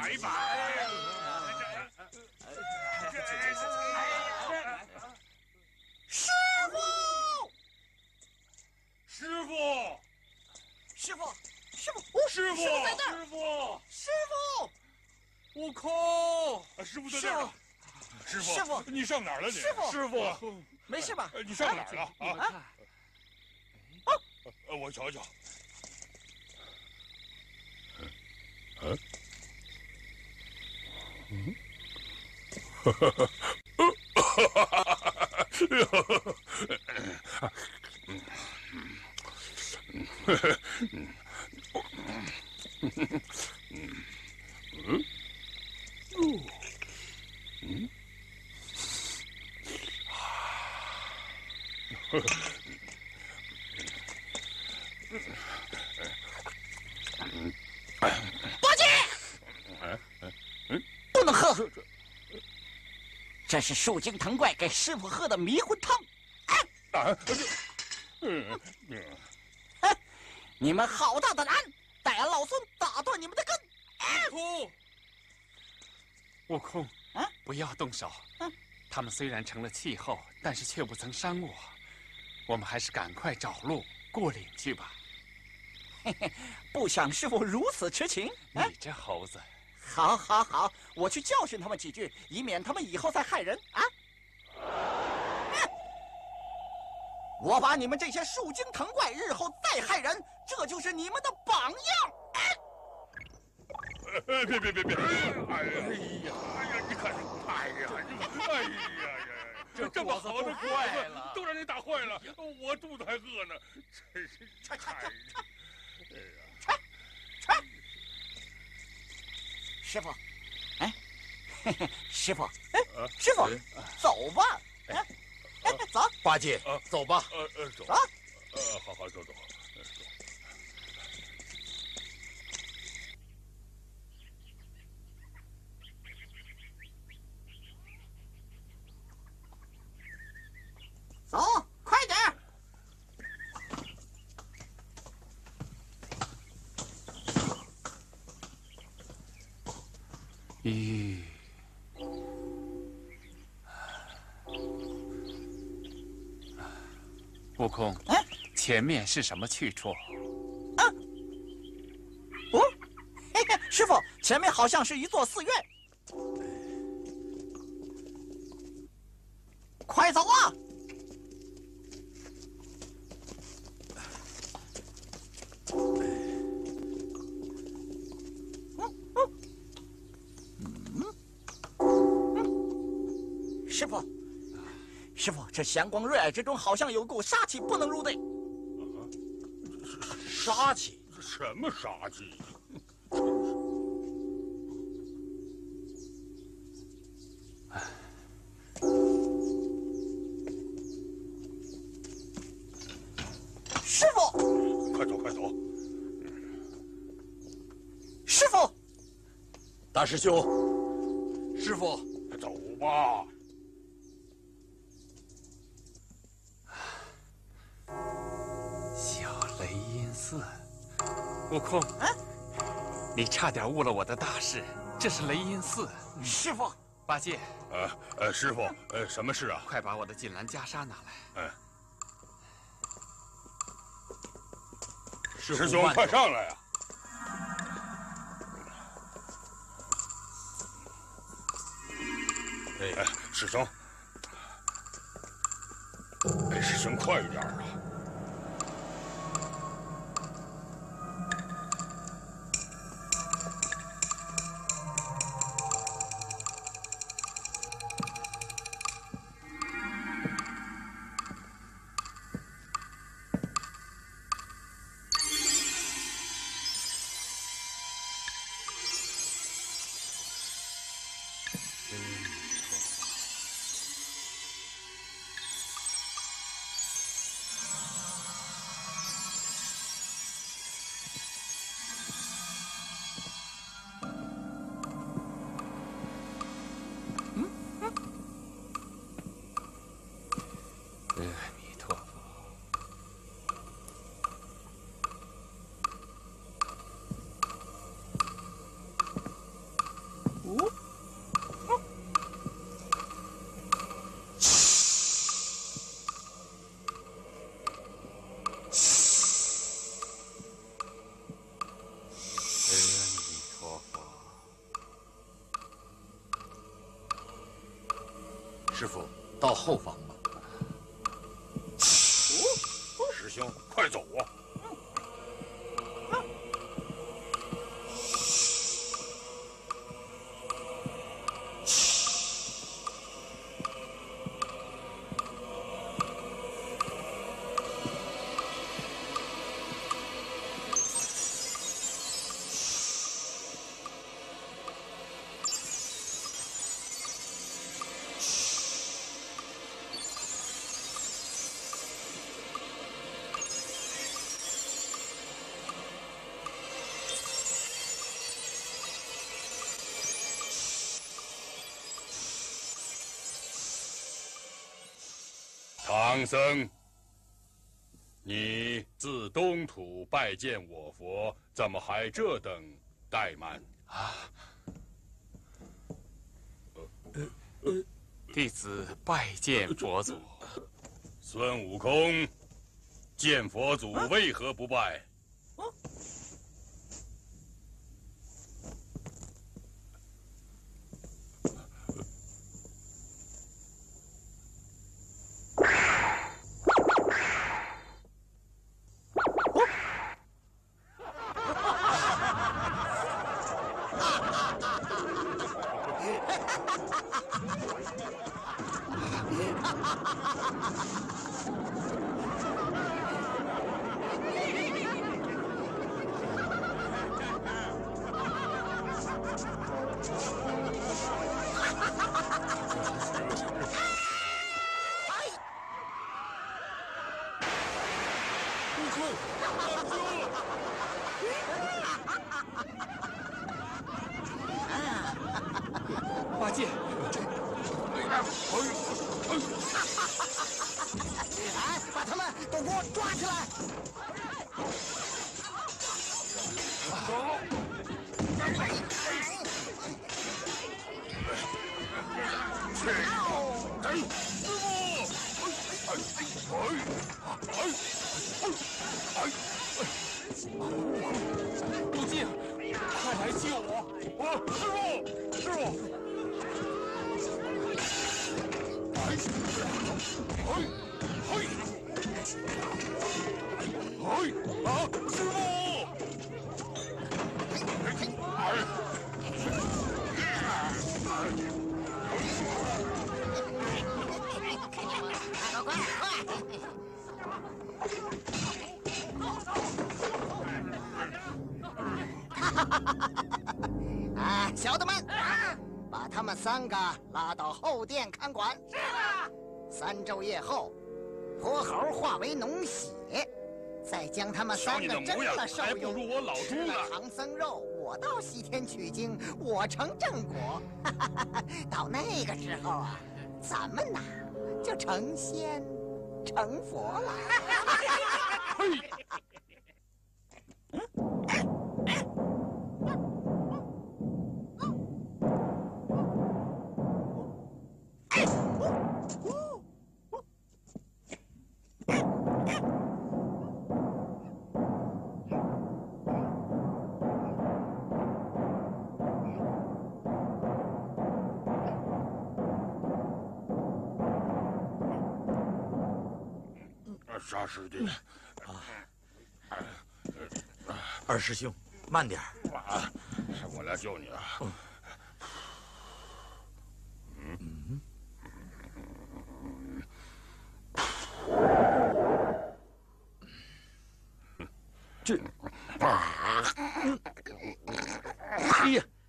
一把。 师傅， 师傅， 师傅，师傅， 师傅， 师傅在那儿！ 师傅， 师傅， 悟空，师傅在这儿呢。师傅， 师傅， 你上哪儿了你？ 师傅， 师傅， 没事吧？ 你上哪儿了？啊？我瞧瞧。哈哈哈！ 八戒，不能喝，这是树精藤怪给师傅喝的迷魂汤。你们好大的胆，待俺老孙打断你们的根！ 悟空，不要动手。他们虽然成了气候，但是却不曾伤我。我们还是赶快找路过岭去吧。 嘿嘿，不想师傅如此痴情。 你这猴子！ 好，好，好，我去教训他们几句，以免他们以后再害人啊！我把你们这些树精藤怪日后再害人，这就是你们的榜样！ 别！哎呀！你看，哎呀！这么好的果子都让你打坏了，我肚子还饿呢，真是哎呀！ 师傅，嘿嘿，师傅，师傅，走吧，走， 八戒，走吧， 走，好，走。 走，快点！ 悟空，前面是什么去处？ 嘿嘿，师傅，前面好像是一座寺院，快走啊！师傅，这祥光瑞霭之中好像有股杀气，不能入队。 杀气？ 什么杀气？ 师傅， 快走！ 师傅， 大师兄，师傅， 走吧。 悟空，你差点误了我的大事，这是雷音寺。 师傅， 八戒， 师傅，什么事啊？ 快把我的锦兰袈裟拿来。 师兄，快上来呀！师兄，师兄，快一点啊！ 师傅，到后方吧。 师兄，快走啊！唐僧，你自东土拜见我佛，怎么还这等怠慢？ 弟子拜见佛祖。 孙悟空，见佛祖为何不拜？ 八戒， 把他们都给我抓起来！ 悟净，快来救我！ 师傅， 啊，小的们，把他们3个拉到后殿看管。是了。3昼夜后，泼猴化为脓血，再将他们3个蒸了受还不如我老猪呢。 唐僧肉，我到西天取经，我成正果。到那个时候啊，咱们呐就成仙成佛了。 沙师弟， 二师兄，慢点儿。 我来救你啊！ 哎呀！